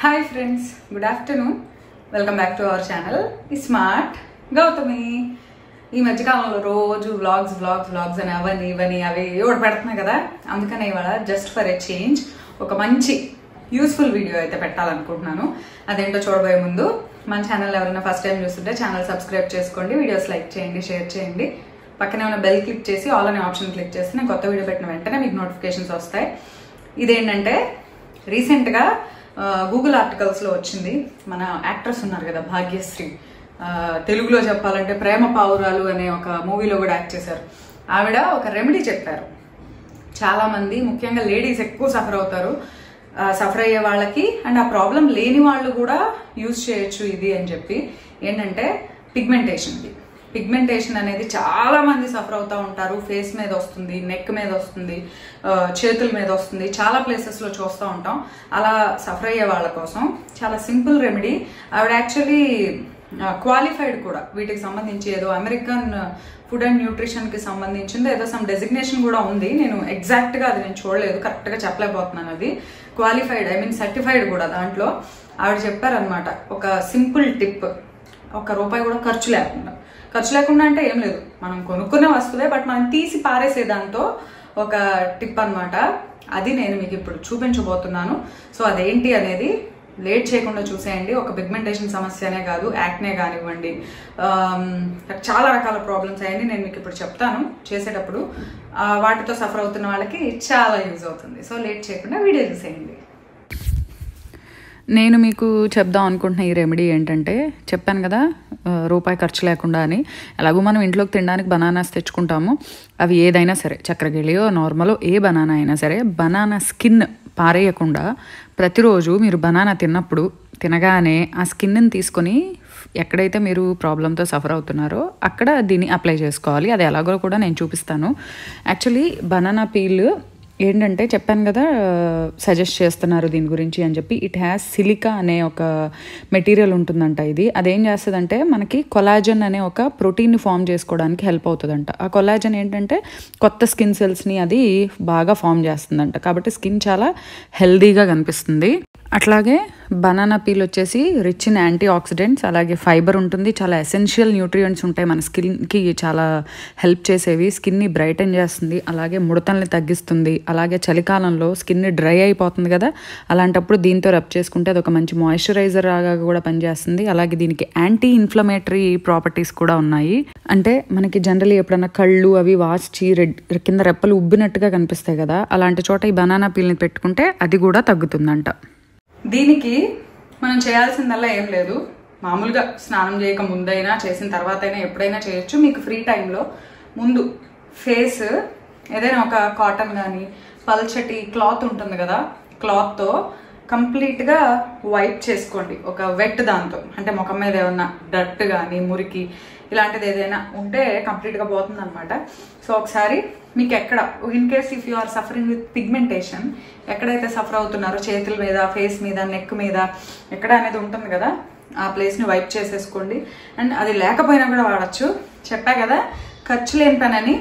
Hi friends, good afternoon. Welcome back to our channel iSmart Gautami. ఈ మధ్య కాలంలో రోజు వ్లాగ్స్ అని అవని ఇవని అవి ఎవడు పెడుతున్నా కదా, అందుకనే ఇవాళ జస్ట్ ఫర్ ఎ చేంజ్ ఒక మంచి యూస్ఫుల్ వీడియో అయితే పెట్టాలనుకుంటున్నాను. అదేంటో చూడబోయే ముందు మన ఛానల్ ఎవరైనా ఫస్ట్ టైం చూస్తుంటే ఛానల్ సబ్స్క్రైబ్ చేసుకోండి, వీడియోస్ లైక్ చేయండి, షేర్ చేయండి, పక్కనే ఉన్న బెల్ క్లిక్ చేసి ఆల్ అనే ఆప్షన్ క్లిక్ చేసి నేను కొత్త వీడియో పెట్టిన వెంటనే మీకు నోటిఫికేషన్స్ వస్తాయి. ఇదేంటంటే రీసెంట్గా గూగుల్ ఆర్టికల్స్లో వచ్చింది. మన యాక్ట్రెస్ ఉన్నారు కదా భాగ్యశ్రీ, తెలుగులో చెప్పాలంటే ప్రేమ పావురాలు అనే ఒక మూవీలో కూడా యాక్ట్ చేశారు. ఆవిడ ఒక రెమెడీ చెప్పారు. చాలామంది ముఖ్యంగా లేడీస్ ఎక్కువ సఫర్ అవుతారు. సఫర్ అయ్యే వాళ్ళకి అండ్ ఆ ప్రాబ్లం లేని వాళ్ళు కూడా యూజ్ చేయొచ్చు ఇది అని చెప్పి. ఏంటంటే పిగ్మెంటేషన్ అనేది చాలా మంది సఫర్ అవుతూ ఉంటారు. ఫేస్ మీద వస్తుంది, నెక్ మీద వస్తుంది, చేతుల మీద వస్తుంది, చాలా ప్లేసెస్లో చూస్తూ ఉంటాం. అలా సఫర్ అయ్యే వాళ్ళ కోసం చాలా సింపుల్ రెమెడీ. ఆవిడ యాక్చువల్లీ క్వాలిఫైడ్ కూడా వీటికి సంబంధించి, ఏదో అమెరికన్ ఫుడ్ అండ్ న్యూట్రిషన్కి సంబంధించింది ఏదో సమ్ డెసిగ్నేషన్ కూడా ఉంది. నేను ఎగ్జాక్ట్గా అది నేను చూడలేదు, కరెక్ట్గా చెప్పలేకపోతున్నాను. అది క్వాలిఫైడ్ సర్టిఫైడ్ కూడా. దాంట్లో ఆవిడ చెప్పారనమాట ఒక సింపుల్ టిప్, ₹1 కూడా ఖర్చు లేకుండా అంటే ఏం లేదు, మనం కొనుక్కునే వస్తువే, బట్ మనం తీసి పారేసే దాంతో ఒక టిప్ అనమాట. అది నేను మీకు ఇప్పుడు చూపించబోతున్నాను. సో అదేంటి అనేది లేట్ చేయకుండా చూసేయండి. ఒక పిగ్మెంటేషన్ సమస్యనే కాదు, యాక్నే కానివ్వండి, చాలా రకాల ప్రాబ్లమ్స్ అయ్యండి నేను మీకు ఇప్పుడు చెప్తాను. చేసేటప్పుడు వాటితో సఫర్ అవుతున్న వాళ్ళకి చాలా యూజ్ అవుతుంది. సో లేట్ చేయకుండా వీడియో చూసేయండి. నేను మీకు చెప్దాం అనుకుంటున్న ఈ రెమెడీ ఏంటంటే, చెప్పాను కదా ₹1 ఖర్చు లేకుండా అని. ఎలాగో మనం ఇంట్లోకి తినడానికి బనానాస్ తెచ్చుకుంటాము. అవి ఏదైనా సరే, చక్రకేళియో నార్మలో ఏ బనానా అయినా సరే, బనానా స్కిన్ పారేయకుండా ప్రతిరోజు మీరు బనానా తినగానే ఆ స్కిన్ని తీసుకొని ఎక్కడైతే మీరు ప్రాబ్లంతో సఫర్ అవుతున్నారో అక్కడ దీన్ని అప్లై చేసుకోవాలి. అది ఎలాగో కూడా నేను చూపిస్తాను. యాక్చువల్లీ బనానా పీల్ ఏంటంటే, చెప్పాను కదా సజెస్ట్ చేస్తున్నారు దీని గురించి అని చెప్పి. ఇట్ హ్యాస్ సిలికా అనే ఒక మెటీరియల్ ఉంటుందంట. ఇది అదేం చేస్తుందంటే మనకి కొలాజన్ అనే ఒక ప్రోటీన్ని ఫామ్ చేసుకోవడానికి హెల్ప్ అవుతుందంట. ఆ కొలాజన్ ఏంటంటే కొత్త స్కిన్ సెల్స్ని అది బాగా ఫామ్ చేస్తుందంట. కాబట్టి స్కిన్ చాలా హెల్దీగా కనిపిస్తుంది. అట్లాగే బనానా పీల్ వచ్చేసి రిచ్ ఇన్ యాంటీ ఆక్సిడెంట్స్, అలాగే ఫైబర్ ఉంటుంది, చాలా ఎసెన్షియల్ న్యూట్రియంట్స్ ఉంటాయి మన స్కిన్కి, చాలా హెల్ప్ చేసేవి. స్కిన్ని బ్రైటన్ చేస్తుంది, అలాగే ముడతల్ని తగ్గిస్తుంది. అలాగే చలికాలంలో స్కిన్ డ్రై అయిపోతుంది కదా, అలాంటప్పుడు దీంతో రబ్ చేసుకుంటే అది ఒక మంచి మాయిశ్చరైజర్ లాగా కూడా పనిచేస్తుంది. అలాగే దీనికి యాంటీ ఇన్ఫ్లమేటరీ ప్రాపర్టీస్ కూడా ఉన్నాయి. అంటే మనకి జనరల్లీ ఎప్పుడన్నా కళ్ళు అవి వాచి కింద రెప్పలు ఉబ్బినట్టుగా కనిపిస్తాయి కదా, అలాంటి చోట ఈ బనానా పీల్ని పెట్టుకుంటే అది కూడా తగ్గుతుందంట. దీనికి మనం చేయాల్సిందల్లా ఏం లేదు, మామూలుగా స్నానం చేయక ముందైనా చేసిన తర్వాత అయినా ఎప్పుడైనా చేయొచ్చు. మీకు ఫ్రీ టైంలో ముందు ఫేస్ ఏదైనా ఒక కాటన్ కానీ పల్చటి క్లాత్ ఉంటుంది కదా, క్లాత్తో కంప్లీట్గా వైప్ చేసుకోండి. ఒక వెట్ దాంతో, అంటే ముఖం మీద ఏమన్నా డట్ కానీ మురికి ఇలాంటిది ఏదైనా ఉంటే కంప్లీట్గా పోతుంది అనమాట. సో ఒకసారి మీకు ఎక్కడ, in case if you are suffering with pigmentation, ఎక్కడైతే సఫర్ అవుతున్నారో చేతుల మీద, ఫేస్ మీద, నెక్ మీద ఎక్కడ అనేది ఉంటుంది కదా, ఆ ప్లేస్ని వైప్ చేసేసుకోండి. అండ్ అది లేకపోయినా కూడా వాడచ్చు. చెప్పా కదా ఖర్చు లేని పని అని.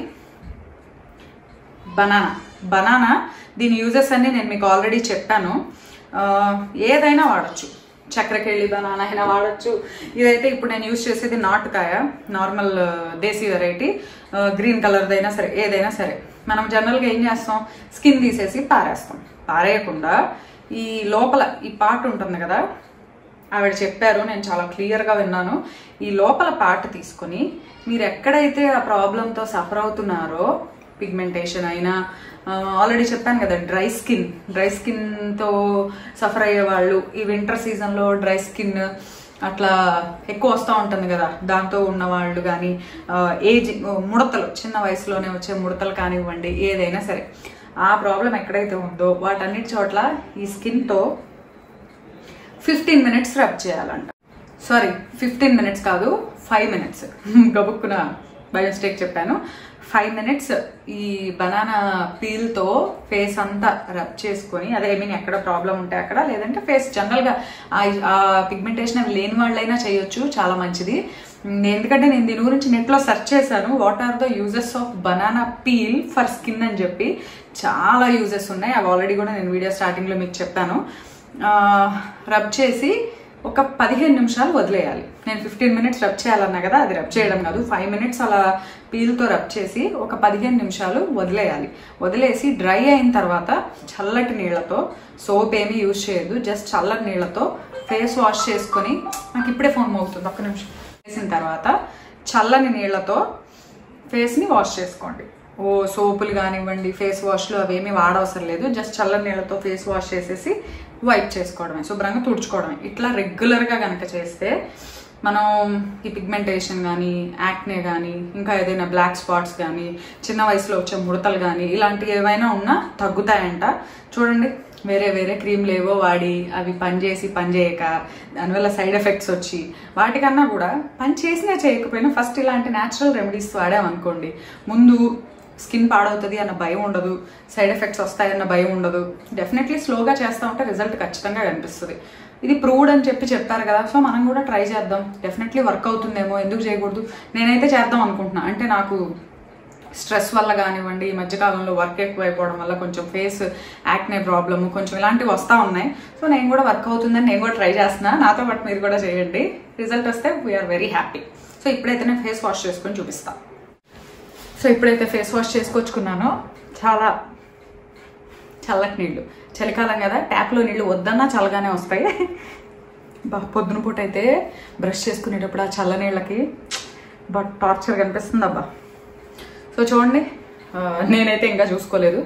బనానా దీని యూజెస్ అన్ని నేను మీకు ఆల్రెడీ చెప్పాను. ఏదైనా వాడచ్చు, చక్రకేళి బనానా అయినా వాడచ్చు. ఇదైతే ఇప్పుడు నేను యూజ్ చేసేది నాటుకాయ, నార్మల్ దేశీ వెరైటీ, గ్రీన్ కలర్దైనా సరే, ఏదైనా సరే. మనం జనరల్గా ఏం చేస్తాం, స్కిన్ తీసేసి పారేస్తాం. పారేయకుండా ఈ లోపల ఈ పార్ట్ ఉంటుంది కదా, ఆవిడ చెప్పారు, నేను చాలా క్లియర్గా విన్నాను. ఈ లోపల పార్ట్ తీసుకొని మీరు ఎక్కడైతే ఆ ప్రాబ్లంతో సఫర్ అవుతున్నారో, పిగ్మెంటేషన్ అయినా, ఆల్రెడీ చెప్పాను కదా డ్రై స్కిన్తో సఫర్ అయ్యే వాళ్ళు, ఈ వింటర్ సీజన్లో డ్రై స్కిన్ అట్లా ఎక్కువ వస్తూ ఉంటుంది కదా, దాంతో ఉన్నవాళ్ళు కానీ, ఏజ్ ముడతలు, చిన్న వయసులోనే వచ్చే ముడతలు కానివ్వండి, ఏదైనా సరే ఆ ప్రాబ్లం ఎక్కడైతే ఉందో వాటన్నిటి చోట్ల ఈ స్కిన్తో 15 minutes రబ్ చేయాలంట. సారీ 15 minutes కాదు, 5 minutes. గబుక్కున బై మిస్టేక్ చెప్పాను. 5 minutes ఈ బనానా పీల్తో ఫేస్ అంతా రబ్ చేసుకొని, అదే ఎక్కడ ప్రాబ్లం ఉంటే అక్కడ, లేదంటే ఫేస్ జనరల్గా ఆ పిగ్మెంటేషన్ అవి లేని వాళ్ళైనా చేయొచ్చు, చాలా మంచిది. ఎందుకంటే నేను దీని గురించి నెట్లో సెర్చ్ చేశాను, what are the uses of banana peel for skin అని చెప్పి. చాలా యూజెస్ ఉన్నాయి, అవి ఆల్రెడీ కూడా నేను వీడియో స్టార్టింగ్లో మీకు చెప్పాను. రబ్ చేసి ఒక 15 నిమిషాలు వదిలేయాలి. నేను 15 మినిట్స్ రబ్ చేయాలన్నా కదా, అది రబ్ చేయడం కాదు, 5 మినిట్స్ అలా పీల్తో రబ్ చేసి ఒక 15 నిమిషాలు వదిలేయాలి. వదిలేసి డ్రై అయిన తర్వాత చల్లటి నీళ్లతో, సోప్ ఏమీ యూజ్ చేయదు, జస్ట్ చల్లటి నీళ్లతో ఫేస్ వాష్ చేసుకొని, నాకు ఇప్పుడే ఫోన్ మోగుతుంది, ఒక్క నిమిషం, చేసిన తర్వాత చల్లని నీళ్లతో ఫేస్ని వాష్ చేసుకోండి. ఓ సోపులు కానివ్వండి, ఫేస్ వాష్లు అవేమీ వాడవసరం లేదు, జస్ట్ చల్లని నీళ్ళతో ఫేస్ వాష్ చేసేసి వైప్ చేసుకోవడమే, శుభ్రంగా తుడుచుకోవడమే. ఇట్లా రెగ్యులర్గా కనుక చేస్తే మనం ఈ పిగ్మెంటేషన్ కానీ, యాక్నే కానీ, ఇంకా ఏదైనా బ్లాక్ స్పాట్స్ కానీ, చిన్న వయసులో వచ్చే ముడతలు కానీ, ఇలాంటివి ఏవైనా ఉన్నా తగ్గుతాయంట. చూడండి, వేరే వేరే క్రీమ్లు ఏవో వాడి అవి పనిచేయక దానివల్ల సైడ్ ఎఫెక్ట్స్ వచ్చి, వాటికన్నా కూడా పని చేసినా చేయకపోయినా ఫస్ట్ ఇలాంటి న్యాచురల్ రెమెడీస్ వాడామనుకోండి, ముందు స్కిన్ పాడవుతుంది అన్న భయం ఉండదు, సైడ్ ఎఫెక్ట్స్ వస్తాయన్న భయం ఉండదు. డెఫినెట్లీ స్లోగా చేస్తూ ఉంటే రిజల్ట్ ఖచ్చితంగా కనిపిస్తుంది. ఇది ప్రూవ్డ్ అని చెప్పారు కదా, సో మనం కూడా ట్రై చేద్దాం. డెఫినెట్లీ వర్క్ అవుతుందేమో, ఎందుకు చేయకూడదు. నేనైతే చేద్దాం అనుకుంటున్నా. అంటే నాకు స్ట్రెస్ వల్ల కానివ్వండి, ఈ మధ్యకాలంలో వర్క్ ఎక్కువ అయిపోవడం వల్ల కొంచెం ఫేస్ యాక్నే ప్రాబ్లమ్ కొంచెం ఇలాంటివి వస్తూ ఉన్నాయి. సో నేను కూడా వర్క్ అవుతుందని నేను కూడా ట్రై చేస్తున్నా. నాతో పాటు మీరు కూడా చేయండి. రిజల్ట్ వస్తే వీఆర్ వెరీ హ్యాపీ. సో ఇప్పుడైతే నేను ఫేస్ వాష్ చేసుకొని చూపిస్తాను. సో ఇప్పుడైతే ఫేస్ వాష్ చేసుకొచ్చుకున్నానో, చాలా చల్లటి నీళ్ళు, చలికాలం కదా, ట్యాప్లో నీళ్ళు వద్దన్నా చల్లగానే వస్తాయి. పొద్దున పూట అయితే బ్రష్ చేసుకునేటప్పుడు ఆ చల్ల నీళ్ళకి టార్చర్ కనిపిస్తుంది అబ్బా. సో చూడండి, నేనైతే ఇంకా చూసుకోలేదు,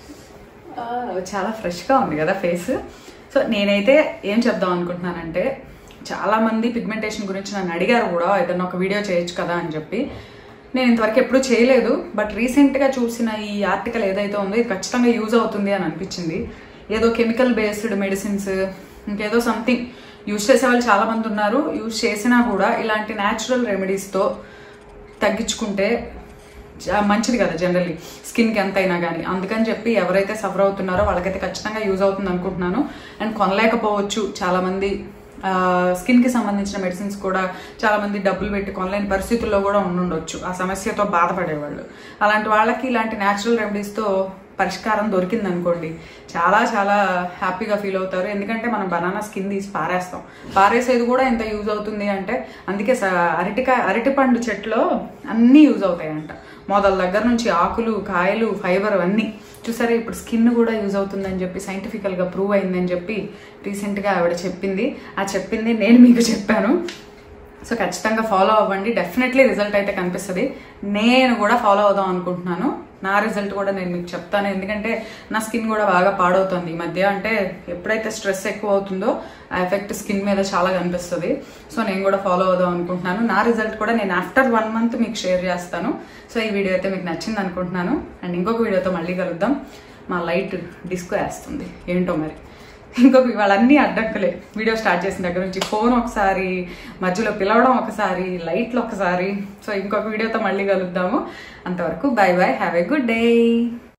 చాలా ఫ్రెష్గా ఉంది కదా ఫేస్. సో నేనైతే ఏం చెప్దాం అనుకుంటున్నానంటే, చాలామంది పిగ్మెంటేషన్ గురించి నన్ను అడిగారు కూడా, ఏదన్నా ఒక వీడియో చేయొచ్చు కదా అని చెప్పి. నేను ఇంతవరకు ఎప్పుడూ చేయలేదు, బట్ రీసెంట్గా చూసిన ఈ ఆర్టికల్ ఏదైతే ఉందో ఇది ఖచ్చితంగా యూజ్ అవుతుంది అని అనిపించింది. ఏదో కెమికల్ బేస్డ్ మెడిసిన్స్, ఇంకేదో సంథింగ్ యూజ్ చేసే వాళ్ళు చాలామంది ఉన్నారు. యూజ్ చేసినా కూడా ఇలాంటి న్యాచురల్ రెమెడీస్తో తగ్గించుకుంటే మంచిది కదా జనరల్లీ స్కిన్కి ఎంతైనా కానీ. అందుకని చెప్పి ఎవరైతే సఫర్ అవుతున్నారో వాళ్ళకైతే ఖచ్చితంగా యూజ్ అవుతుంది అనుకుంటున్నాను. అండ్ కొనలేకపోవచ్చు చాలామంది, స్కిన్కి సంబంధించిన మెడిసిన్స్ కూడా చాలామంది డబ్బులు పెట్టి కొనలేని పరిస్థితుల్లో కూడా ఉండొచ్చు, ఆ సమస్యతో బాధపడేవాళ్ళు. అలాంటి వాళ్ళకి ఇలాంటి న్యాచురల్ రెమెడీస్తో పరిష్కారం దొరికింది అనుకోండి, చాలా చాలా హ్యాపీగా ఫీల్ అవుతారు. ఎందుకంటే మనం బనానా స్కిన్ తీసి పారేస్తాం, పారేసేది కూడా ఎంత యూజ్ అవుతుంది అంటే, అందుకే అరటిపండు చెట్లో అన్నీ యూజ్ అవుతాయంట, మొదల దగ్గర నుంచి ఆకులు, కాయలు, ఫైబర్ అన్నీ. చూసారా, ఇప్పుడు స్కిన్ కూడా యూజ్ అవుతుందని చెప్పి సైంటిఫికల్గా ప్రూవ్ అయిందని చెప్పి రీసెంట్గా ఆవిడ చెప్పింది. ఆ చెప్పింది నేను మీకు చెప్పాను. సో ఖచ్చితంగా ఫాలో అవ్వండి, డెఫినెట్లీ రిజల్ట్ అయితే కనిపిస్తుంది. నేను కూడా ఫాలో అవుదాం అనుకుంటున్నాను. నా రిజల్ట్ కూడా నేను మీకు చెప్తాను, ఎందుకంటే నా స్కిన్ కూడా బాగా పాడవుతుంది ఈ మధ్య. అంటే ఎప్పుడైతే స్ట్రెస్ ఎక్కువ అవుతుందో ఆ ఎఫెక్ట్ స్కిన్ మీద చాలా కనిపిస్తుంది. సో నేను కూడా ఫాలో అవుదాం అనుకుంటున్నాను. నా రిజల్ట్ కూడా నేను ఆఫ్టర్ 1 మంత్ మీకు షేర్ చేస్తాను. సో ఈ వీడియో అయితే మీకు నచ్చింది అనుకుంటున్నాను. అండ్ ఇంకొక వీడియోతో మళ్ళీ కలుద్దాం. మా లైట్ డిస్కో వేస్తుంది ఏంటో మరి. ఇంకొక వాళ్ళన్నీ అడ్డంకులే, వీడియో స్టార్ట్ చేసిన దగ్గర నుంచి ఫోన్ ఒకసారి, మధ్యలో పిలవడం ఒకసారి, లైట్లు ఒకసారి. సో ఇంకొక వీడియోతో మళ్ళీ కలుద్దాము. అంతవరకు bye bye, have a good day.